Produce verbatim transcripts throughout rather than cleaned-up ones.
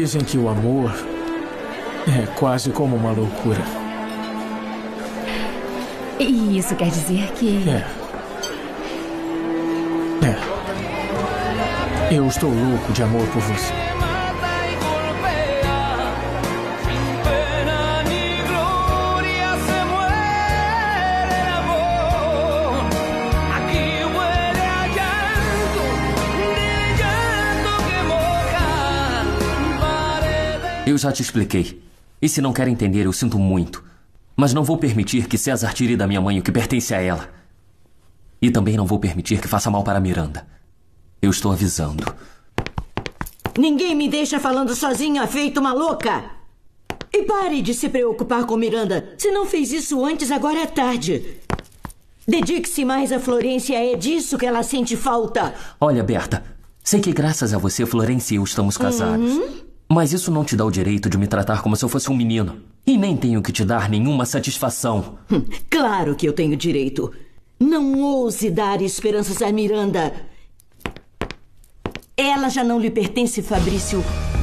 Dizem que o amor é quase como uma loucura. E isso quer dizer que... É. É. Eu estou louco de amor por você. Eu já te expliquei. E se não quer entender, eu sinto muito. Mas não vou permitir que César tire da minha mãe o que pertence a ela. E também não vou permitir que faça mal para Miranda. Eu estou avisando. Ninguém me deixa falando sozinha, feito uma louca. E pare de se preocupar com Miranda. Se não fez isso antes, agora é tarde. Dedique-se mais a Florência, é disso que ela sente falta. Olha, Berta, sei que graças a você, Florência e eu estamos casados. Uhum. Mas isso não te dá o direito de me tratar como se eu fosse um menino. E nem tenho que te dar nenhuma satisfação. Hum, claro que eu tenho direito. Não ouse dar esperanças a Miranda. Ela já não lhe pertence, Fabrício.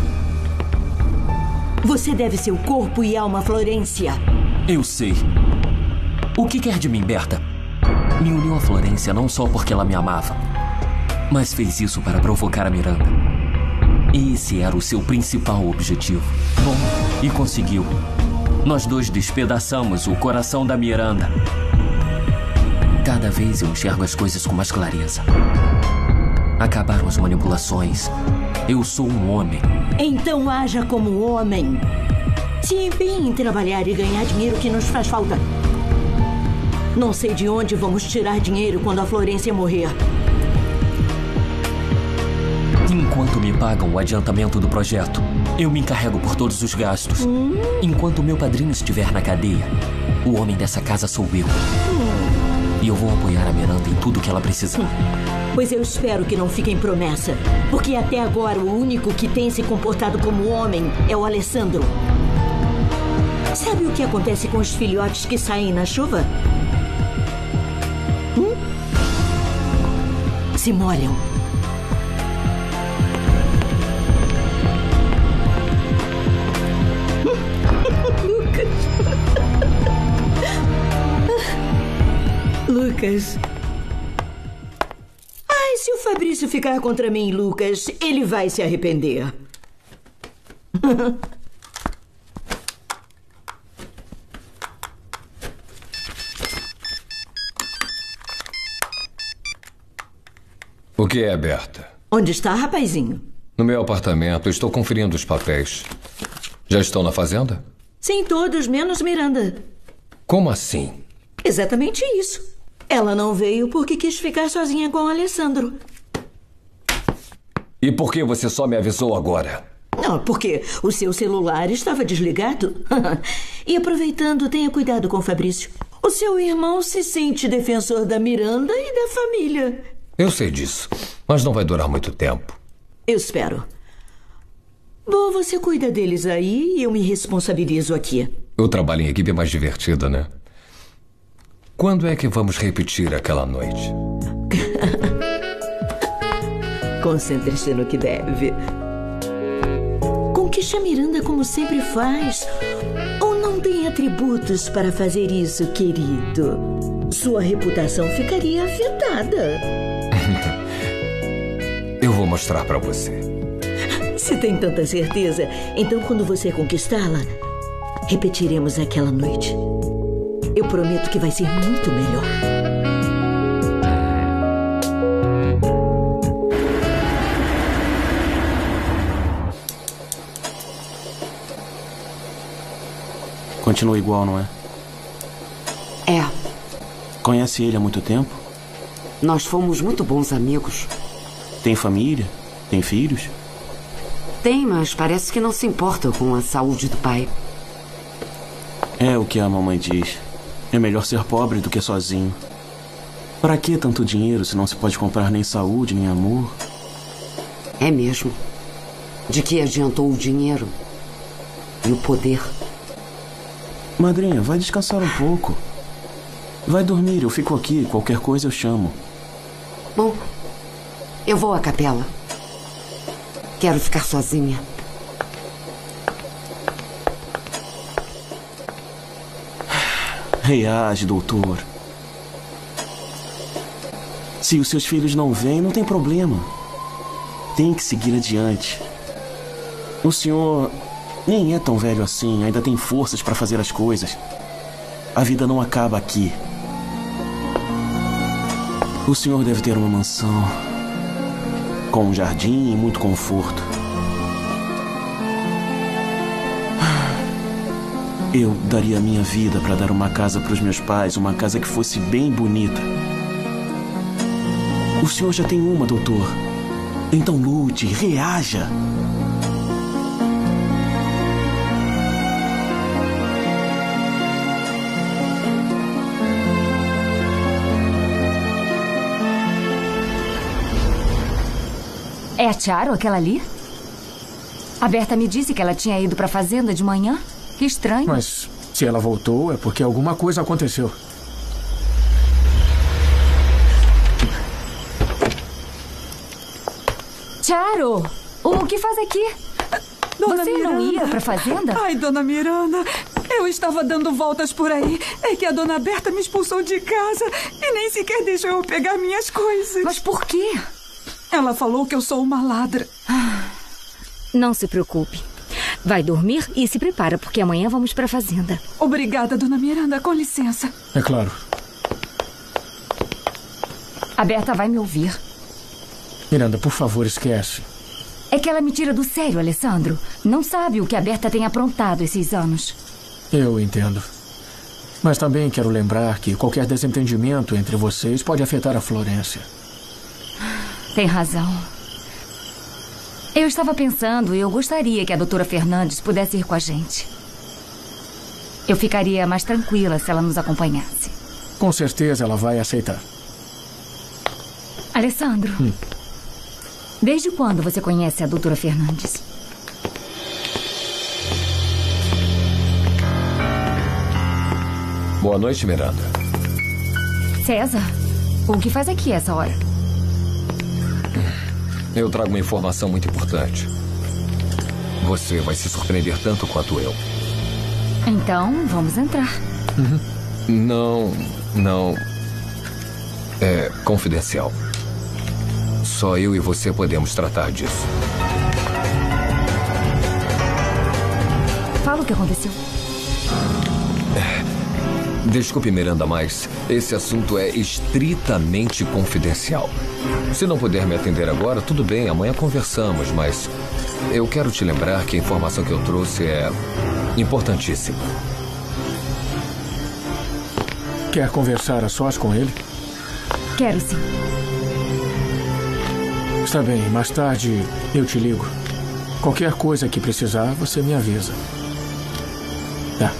Você deve seu corpo e alma, Florência. Eu sei. O que quer de mim, Berta? Me uniu a Florência não só porque ela me amava, mas fez isso para provocar a Miranda. Esse era o seu principal objetivo. Bom, e conseguiu. Nós dois despedaçamos o coração da Miranda. Cada vez eu enxergo as coisas com mais clareza. Acabaram as manipulações. Eu sou um homem. Então haja como homem. Se empenhe em trabalhar e ganhar dinheiro que nos faz falta. Não sei de onde vamos tirar dinheiro quando a Florência morrer. Enquanto me pagam o adiantamento do projeto, eu me encarrego por todos os gastos. Hum? Enquanto meu padrinho estiver na cadeia, o homem dessa casa sou eu. Hum. E eu vou apoiar a Miranda em tudo que ela precisar. Hum. Pois eu espero que não fique em promessa. Porque até agora o único que tem se comportado como homem é o Alessandro. Sabe o que acontece com os filhotes que saem na chuva? Hum? Se molham. Lucas. Ai, se o Fabrício ficar contra mim, Lucas, ele vai se arrepender. O que é, Berta? Onde está, rapazinho? No meu apartamento. Estou conferindo os papéis. Já estão na fazenda? Sim, todos, menos Miranda. Como assim? Exatamente isso. Ela não veio porque quis ficar sozinha com o Alessandro. E por que você só me avisou agora? Não, porque o seu celular estava desligado. E aproveitando, tenha cuidado com o Fabrício. O seu irmão se sente defensor da Miranda e da família. Eu sei disso, mas não vai durar muito tempo. Eu espero. Bom, você cuida deles aí e eu me responsabilizo aqui. O trabalho em equipe é mais divertido, né? Quando é que vamos repetir aquela noite? Concentre-se no que deve. Conquiste a Miranda como sempre faz. Ou não tem atributos para fazer isso, querido? Sua reputação ficaria afetada. Eu vou mostrar para você. Se tem tanta certeza, então quando você conquistá-la, repetiremos aquela noite. Eu prometo que vai ser muito melhor. Continua igual, não é? É. Conhece ele há muito tempo? Nós fomos muito bons amigos. Tem família? Tem filhos? Tem, mas parece que não se importa com a saúde do pai. É o que a mamãe diz. É melhor ser pobre do que sozinho. Para que tanto dinheiro se não se pode comprar nem saúde, nem amor? É mesmo. De que adiantou o dinheiro e o poder? Madrinha, vai descansar um pouco. Vai dormir, eu fico aqui. Qualquer coisa eu chamo. Bom, eu vou à capela. Quero ficar sozinha. Reage, doutor. Se os seus filhos não vêm, não tem problema. Tem que seguir adiante. O senhor nem é tão velho assim, ainda tem forças para fazer as coisas. A vida não acaba aqui. O senhor deve ter uma mansão com um jardim e muito conforto. Eu daria a minha vida para dar uma casa para os meus pais, uma casa que fosse bem bonita. O senhor já tem uma, doutor. Então lute, reaja. É a Charo, aquela ali? A Berta me disse que ela tinha ido para a fazenda de manhã. Que estranho. Mas se ela voltou, é porque alguma coisa aconteceu. Charo, o que faz aqui? Dona Você Miranda. não ia para a fazenda? Ai, Dona Miranda, eu estava dando voltas por aí. É que a Dona Berta me expulsou de casa e nem sequer deixou eu pegar minhas coisas. Mas por quê? Ela falou que eu sou uma ladra. Não se preocupe. Vai dormir e se prepara, porque amanhã vamos para a fazenda. Obrigada, Dona Miranda. Com licença. É claro. A Berta vai me ouvir. Miranda, por favor, esquece. É que ela me tira do sério, Alessandro. Não sabe o que a Berta tem aprontado esses anos. Eu entendo. Mas também quero lembrar que qualquer desentendimento entre vocês pode afetar a Florência. Tem razão. Eu estava pensando e eu gostaria que a doutora Fernandes pudesse ir com a gente. Eu ficaria mais tranquila se ela nos acompanhasse. Com certeza ela vai aceitar. Alessandro, hum. desde quando você conhece a doutora Fernandes? Boa noite, Miranda. César, o que faz aqui essa hora? Eu trago uma informação muito importante. Você vai se surpreender tanto quanto eu. Então, vamos entrar. Uhum. Não, não. É confidencial. Só eu e você podemos tratar disso. Fala o que aconteceu. Desculpe, Miranda, mas esse assunto é estritamente confidencial. Se não puder me atender agora, tudo bem, amanhã conversamos, mas eu quero te lembrar que a informação que eu trouxe é importantíssima. Quer conversar a sós com ele? Quero sim. Está bem, mais tarde eu te ligo. Qualquer coisa que precisar, você me avisa. Tá.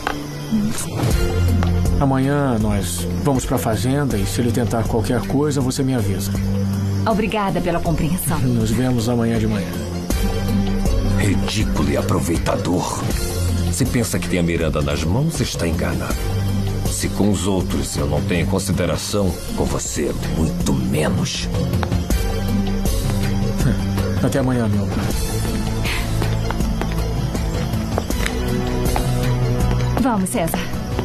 Amanhã nós vamos para a fazenda e se ele tentar qualquer coisa, você me avisa. Obrigada pela compreensão. Nos vemos amanhã de manhã. Ridículo e aproveitador. Se pensa que tem a Miranda nas mãos, está enganado. Se com os outros eu não tenho consideração, com você, muito menos. Até amanhã, meu amor. Vamos, César.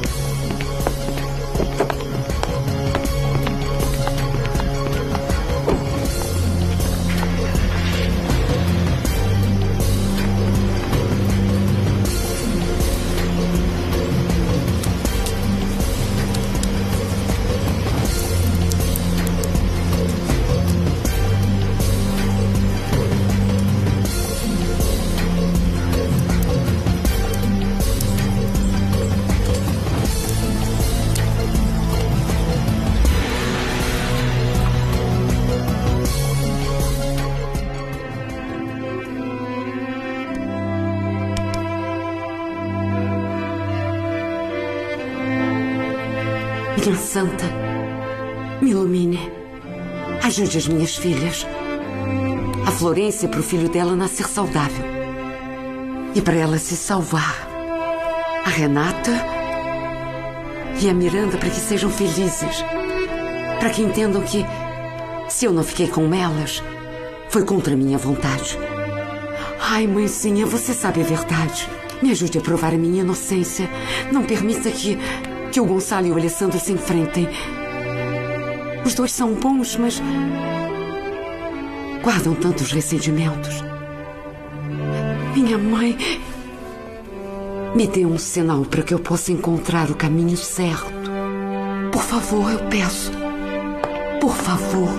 Minha santa, me ilumine. Ajude as minhas filhas. A Florência para o filho dela nascer saudável. E para ela se salvar. A Renata e a Miranda para que sejam felizes. Para que entendam que, se eu não fiquei com elas, foi contra a minha vontade. Ai, mãezinha, você sabe a verdade. Me ajude a provar a minha inocência. Não permita que que o Gonçalo e o Alessandro se enfrentem. Os dois são bons, mas guardam tantos ressentimentos. Minha mãe me dê um sinal para que eu possa encontrar o caminho certo. Por favor, eu peço. Por favor.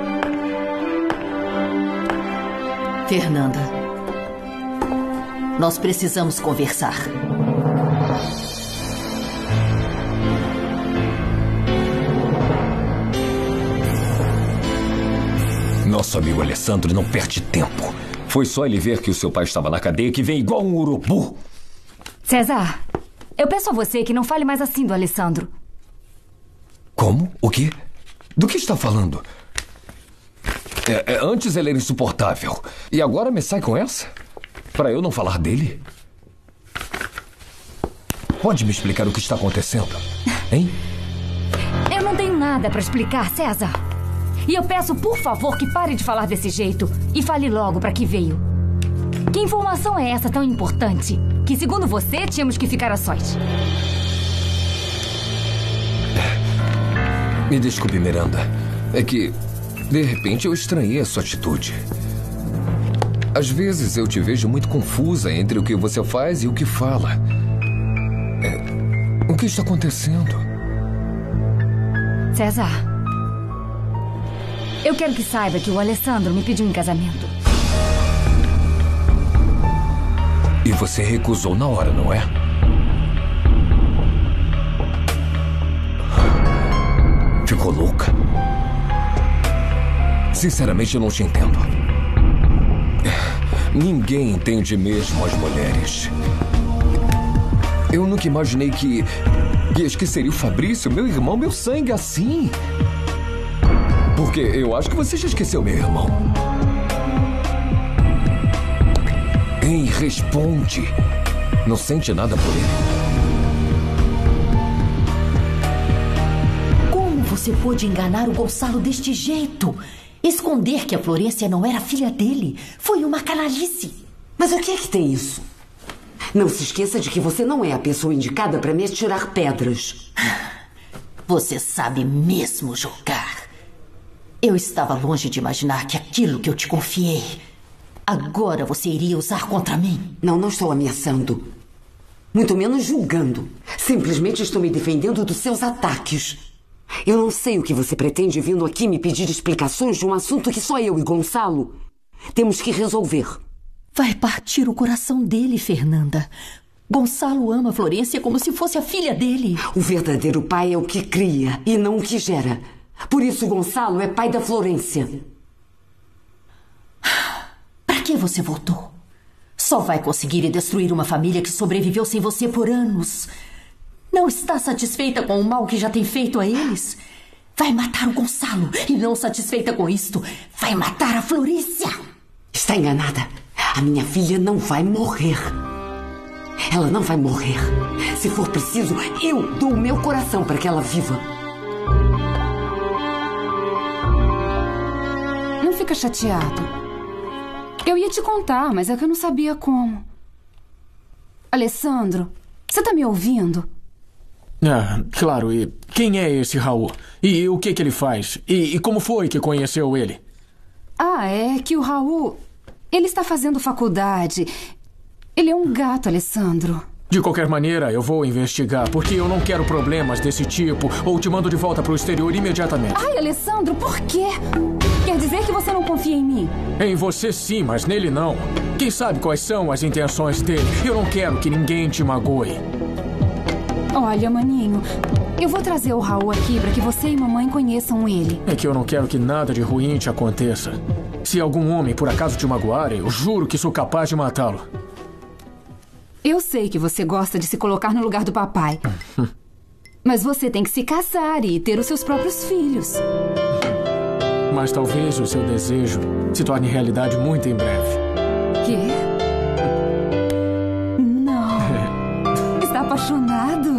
Fernanda, nós precisamos conversar. Nosso amigo Alessandro não perde tempo. Foi só ele ver que o seu pai estava na cadeia que vem igual um urubu. César, eu peço a você que não fale mais assim do Alessandro. Como? O quê? Do que está falando? É, é, antes ele era insuportável. E agora me sai com essa? Para eu não falar dele? Pode me explicar o que está acontecendo? Hein? Eu não tenho nada para explicar, César. E eu peço, por favor, que pare de falar desse jeito. E fale logo para que veio. Que informação é essa tão importante? Que, segundo você, tínhamos que ficar a sós. Me desculpe, Miranda. É que, de repente, eu estranhei a sua atitude. Às vezes eu te vejo muito confusa entre o que você faz e o que fala. É, o que está acontecendo? César, eu quero que saiba que o Alessandro me pediu em casamento. E você recusou na hora, não é? Ficou louca? Sinceramente, eu não te entendo. Ninguém entende mesmo as mulheres. Eu nunca imaginei que... que esqueceria o Fabrício, meu irmão, meu sangue, assim. Porque eu acho que você já esqueceu meu irmão. Ei, responde. Não sente nada por ele? Você pôde enganar o Gonçalo deste jeito? Esconder que a Florência não era filha dele foi uma canalice. Mas o que é que tem isso? Não se esqueça de que você não é a pessoa indicada para me atirar pedras. Você sabe mesmo jogar. Eu estava longe de imaginar que aquilo que eu te confiei, agora você iria usar contra mim. Não, não estou ameaçando. Muito menos julgando. Simplesmente estou me defendendo dos seus ataques. Eu não sei o que você pretende vindo aqui me pedir explicações de um assunto que só eu e Gonçalo temos que resolver. Vai partir o coração dele, Fernanda. Gonçalo ama a Florência como se fosse a filha dele. O verdadeiro pai é o que cria e não o que gera. Por isso Gonçalo é pai da Florência. Para que você voltou? Só vai conseguir destruir uma família que sobreviveu sem você por anos. Não está satisfeita com o mal que já tem feito a eles? Vai matar o Gonçalo. E não satisfeita com isto, vai matar a Florência. Está enganada. A minha filha não vai morrer. Ela não vai morrer. Se for preciso, eu dou o meu coração para que ela viva. Não fica chateado. Eu ia te contar, mas é que eu não sabia como. Alessandro, você tá me ouvindo? Ah, claro. E quem é esse Raul? E o que que ele faz? E, e como foi que conheceu ele? Ah, é que o Raul... Ele está fazendo faculdade. Ele é um gato, Alessandro. De qualquer maneira, eu vou investigar, porque eu não quero problemas desse tipo, ou te mando de volta para o exterior imediatamente. Ai, Alessandro, por quê? Quer dizer que você não confia em mim? Em você sim, mas nele não. Quem sabe quais são as intenções dele? Eu não quero que ninguém te magoe. Olha, maninho, eu vou trazer o Raul aqui para que você e mamãe conheçam ele. É que eu não quero que nada de ruim te aconteça. Se algum homem por acaso te magoar, eu juro que sou capaz de matá-lo. Eu sei que você gosta de se colocar no lugar do papai. Mas você tem que se casar e ter os seus próprios filhos. Mas talvez o seu desejo se torne realidade muito em breve. Quê? Não. Está apaixonado?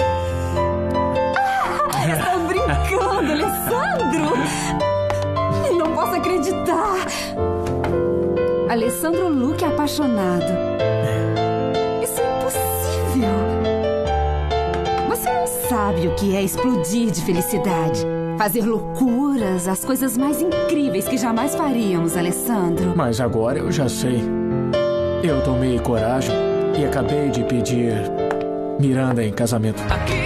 Ah, está brincando, Alessandro! Não posso acreditar. Alessandro Luque é apaixonado. Isso é impossível. Você não sabe sabe o que é explodir de felicidade. Fazer loucuras, as coisas mais incríveis que jamais faríamos, Alessandro. Mas agora eu já sei. Eu tomei coragem e acabei de pedir Miranda em casamento.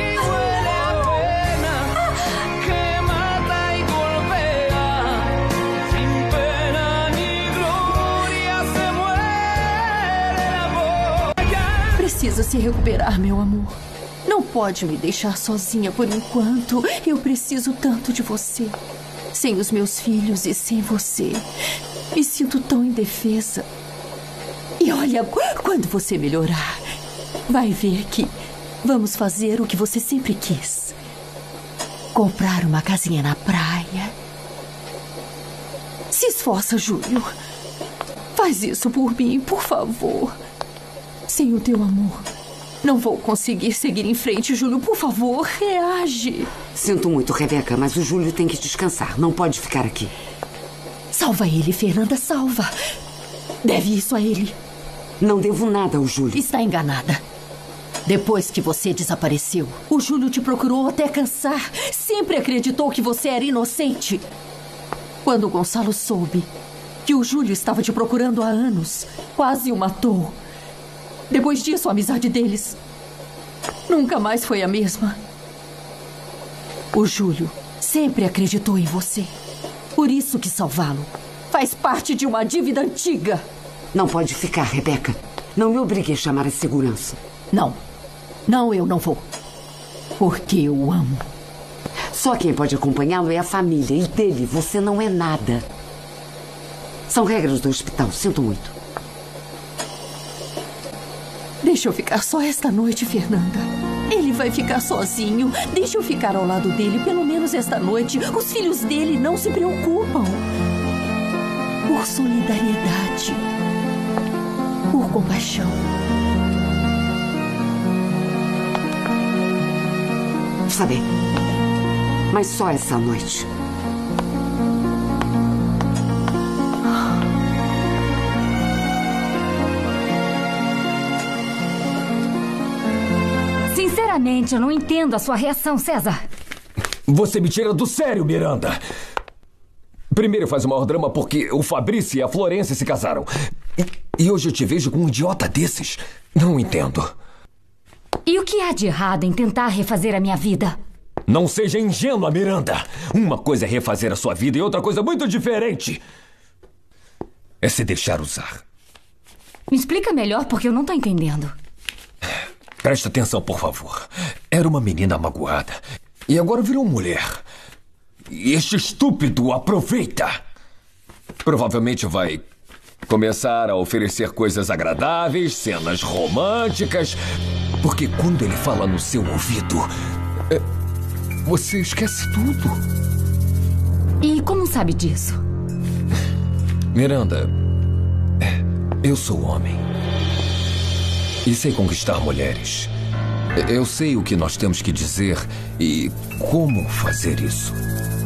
Precisa se recuperar, meu amor. Não pode me deixar sozinha por enquanto. Eu preciso tanto de você. Sem os meus filhos e sem você, me sinto tão indefesa. E olha, quando você melhorar, vai ver que vamos fazer o que você sempre quis. Comprar uma casinha na praia. Se esforça, Júlio. Faz isso por mim, por favor. Sem o teu amor, não vou conseguir seguir em frente, Júlio. Por favor, reage. Sinto muito, Rebeca, mas o Júlio tem que descansar. Não pode ficar aqui. Salva ele, Fernanda, salva. Deve isso a ele. Não devo nada ao Júlio. Está enganada. Depois que você desapareceu, o Júlio te procurou até cansar. Sempre acreditou que você era inocente. Quando o Gonçalo soube que o Júlio estava te procurando há anos, quase o matou. Depois disso, a amizade deles nunca mais foi a mesma. O Júlio sempre acreditou em você. Por isso que salvá-lo faz parte de uma dívida antiga. Não pode ficar, Rebeca. Não me obrigue a chamar a segurança. Não. Não, eu não vou. Porque eu o amo. Só quem pode acompanhá-lo é a família. E dele você não é nada. São regras do hospital. Sinto muito. Deixa eu ficar só esta noite, Fernanda. Ele vai ficar sozinho. Deixa eu ficar ao lado dele, pelo menos esta noite. Os filhos dele não se preocupam. Por solidariedade. Por compaixão. Está bem. Mas só essa noite. Sinceramente, eu não entendo a sua reação, César. Você me tira do sério, Miranda. Primeiro faz o maior drama porque o Fabrício e a Florência se casaram. E hoje eu te vejo com um idiota desses. Não entendo. E o que há de errado em tentar refazer a minha vida? Não seja ingênua, Miranda. Uma coisa é refazer a sua vida e outra coisa muito diferente é se deixar usar. Me explica melhor porque eu não tô entendendo. Presta atenção, por favor. Era uma menina magoada e agora virou mulher. E este estúpido aproveita. Provavelmente vai começar a oferecer coisas agradáveis, cenas românticas. Porque quando ele fala no seu ouvido, é, você esquece tudo. E como sabe disso? Miranda, eu sou homem. E sei conquistar mulheres. Eu sei o que nós temos que dizer e como fazer isso.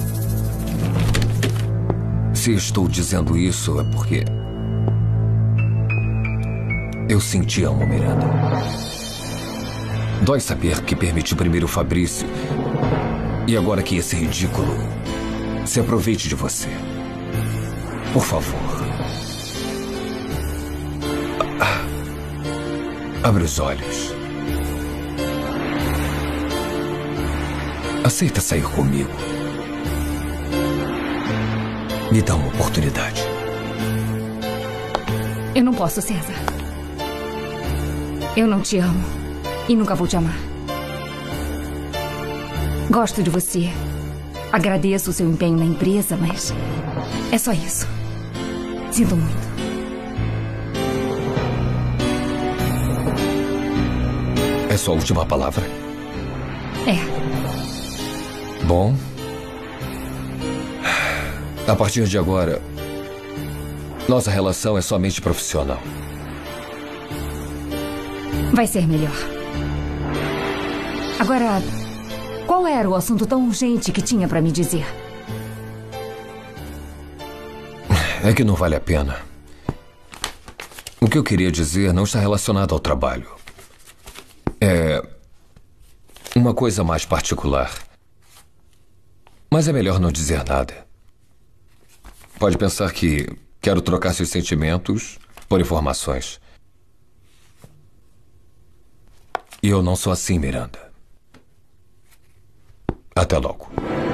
Se estou dizendo isso é porque eu sim te amo, Miranda. Dói saber que permiti primeiro o Fabrício e agora que esse ridículo se aproveite de você. Por favor. Abre os olhos. Aceita sair comigo. Me dá uma oportunidade. Eu não posso, César. Eu não te amo. E nunca vou te amar. Gosto de você. Agradeço o seu empenho na empresa, mas é só isso. Sinto muito. É sua última palavra? É. Bom. A partir de agora, nossa relação é somente profissional. Vai ser melhor. Agora, qual era o assunto tão urgente que tinha para me dizer? É que não vale a pena. O que eu queria dizer não está relacionado ao trabalho. É Uma coisa mais particular. Mas é melhor não dizer nada. Pode pensar que quero trocar seus sentimentos por informações. E eu não sou assim, Miranda. Até logo.